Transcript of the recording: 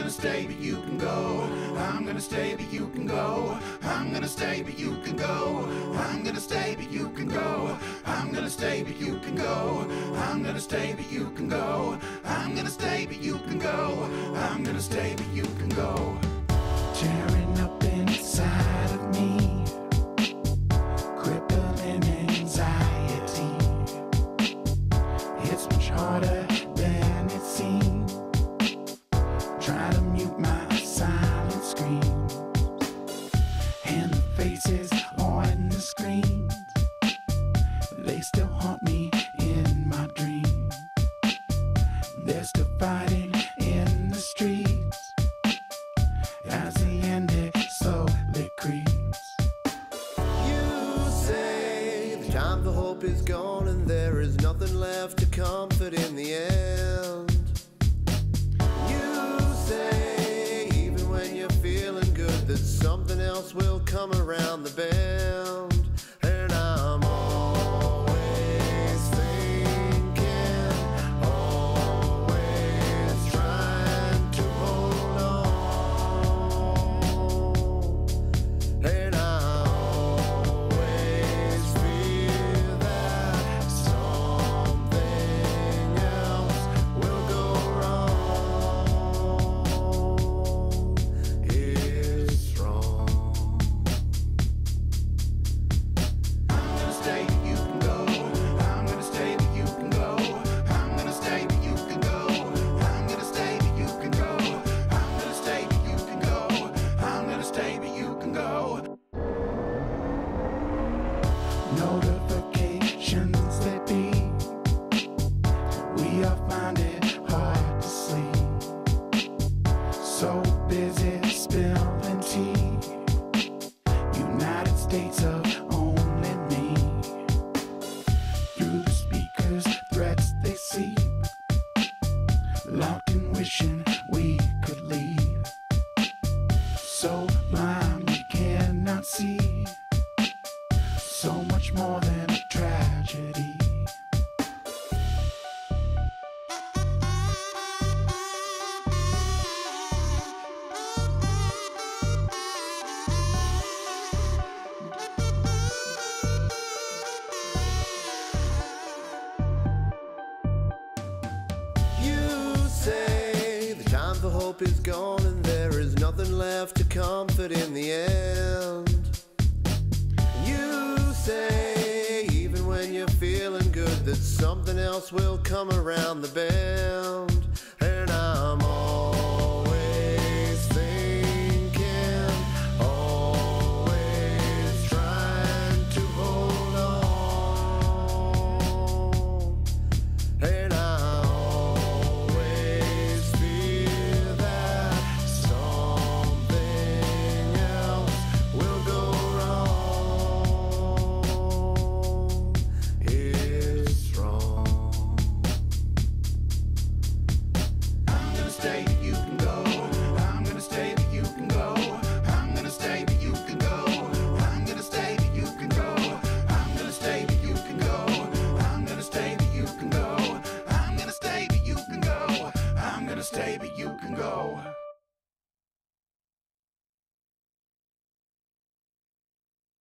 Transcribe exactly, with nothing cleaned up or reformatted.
gonna stay, but you can go. I'm gonna stay, but you can go. I'm gonna stay, but you can go. I'm gonna stay, but you can go. I'm gonna stay, but you can go. I'm gonna stay, but you can go. I'm gonna stay, but you can go. I'm gonna stay, but you can go. Tearing up inside of me, crippling anxiety. It's much harder than it seems. Try to mute my silent screams and the faces on the screens. They still haunt me in my dreams. They're still fighting in the streets as the end it slowly creeps. You say the time for hope is gone and there is nothing left to comfort in the end. You say even when you're feeling good that something else will come around the bend. And I'm always thinking, always trying to hold on. And I always fear that something else will go wrong. It's wrong. I'm gonna stay, but you can go. I'm gonna stay, but you can go. I'm gonna stay, but you can go. I'm gonna stay, but you can go. I'm gonna stay, but you can go. I'm gonna stay, but you can go. Notifications they be. We all find it hard to sleep. So busy spilling tea. United States of only me. Through the speakers, threats they seep. Locked in wishing we could leave. So blind we cannot see. So much more than a tragedy. You say the time for hope is gone and there is nothing left to comfort in the end. You say even when you're feeling good that something else will come around the bend.